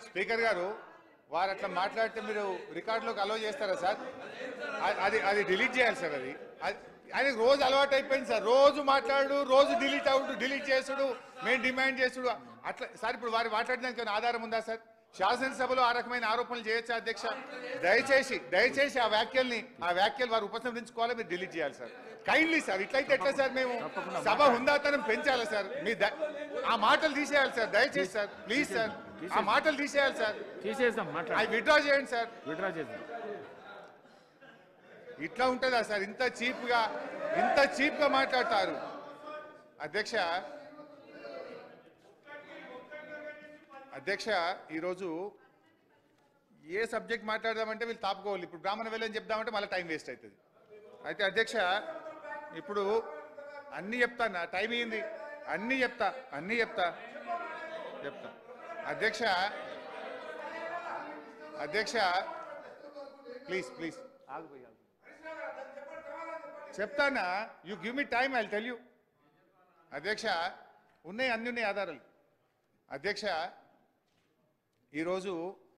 Speaker గారు వారు అట్లా మాట్లాడితే మీరు రికార్డులోకి అలో చేస్తారా సార్? అది డిలీట్ చేయాలి సార్. అది రోజు అలవాటు అయిపోయింది సార్. రోజు మాట్లాడు, రోజు డిలీట్ చేసుడు, మేము డిమాండ్ చేసుడు అట్లా సార్. ఇప్పుడు వారు మాట్లాడడానికి ఆధారం ఉందా సార్? శాసనసభలో ఆ రకమైన ఆరోపణలు చేయొచ్చా అధ్యక్ష? దయచేసి ఆ వ్యాఖ్యలు వారు ఉపసంహరించుకోవాలి, మీరు డిలీట్ చేయాలి సార్. Kindly sir. ఇట్లయితే ఎట్లా సార్? మేము సభ హుందాతనం పెంచాలి సార్. మీ ఆ మాటలు తీసేయాలి సార్, దయచేసి సార్, ప్లీజ్ సార్. ఆ మాటలు తీసేయాలి సార్. అవి విత్డ్రా చేయండి సార్. ఇట్లా ఉంటుందా సార్? ఇంత చీప్ గా మాట్లాడతారు అధ్యక్ష. ఈరోజు ఏ సబ్జెక్ట్ మాట్లాడదామంటే వీళ్ళు తాపుకోవాలి. ఇప్పుడు బ్రాహ్మణ వేలని చెప్దామంటే మళ్ళీ టైం వేస్ట్ అవుతుంది. అయితే అధ్యక్ష ఇప్పుడు అన్నీ చెప్తాను, టైం అయింది. అన్నీ చెప్తా అధ్యక్ష ప్లీజ్ చెప్తానా? You give me time, I tell you. అధ్యక్ష అన్నీ ఉన్నాయి ఆధారాలు. అధ్యక్ష ఈరోజు